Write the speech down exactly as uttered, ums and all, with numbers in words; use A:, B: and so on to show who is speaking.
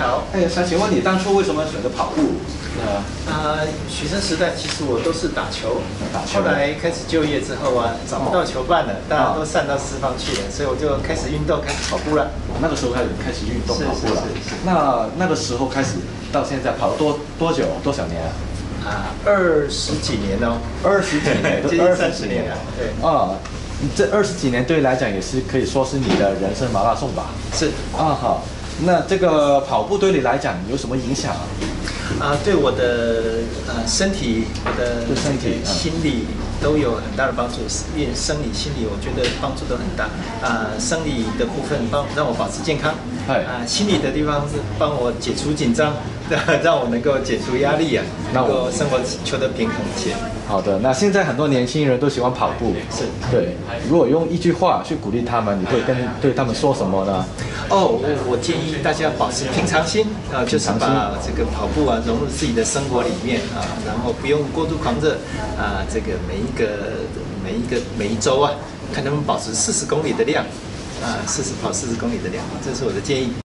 A: 好。
B: 哎，想请问你当初为什么选择跑步？呃，
A: 啊、学生时代其实我都是打球，
B: 打球
A: 后来开始就业之后啊，找不到球伴了，大家都散到四方去了，所以我就开始运动，开始跑步了。
B: 那个时候开始开始运动
A: 是
B: 跑步了
A: 是是是。
B: 那那个时候开始到现在跑了多多久？多少年啊？
A: 啊，二十几年哦，
B: 二十几年，
A: 接近三十年了。对，
B: 啊，这二十几年对你来讲也是可以说是你的人生马拉松吧？
A: 是
B: 啊，好。那这个跑步对你来讲有什么影响啊？
A: 啊，对我的呃身体、我的
B: 对身体
A: 这个心理都有很大的帮助，因为生理、心理我觉得帮助都很大。啊、生理的部分帮让我保持健康，
B: 嗨
A: 啊、心理的地方是帮我解除紧张，让我能够解除压力啊，能
B: 那我
A: 够生活求得平衡一些。
B: 好的，那现在很多年轻人都喜欢跑步，
A: 是
B: 对。如果用一句话去鼓励他们，你会跟对他们说什么呢？
A: 哦，我我建议大家保持平常心啊、就是
B: 平常心
A: 把这个跑步啊融入自己的生活里面啊，然后不用过度狂热啊，这个每一个每一个每一周啊，看能不能保持四十公里的量啊，四十跑四十公里的量，这是我的建议。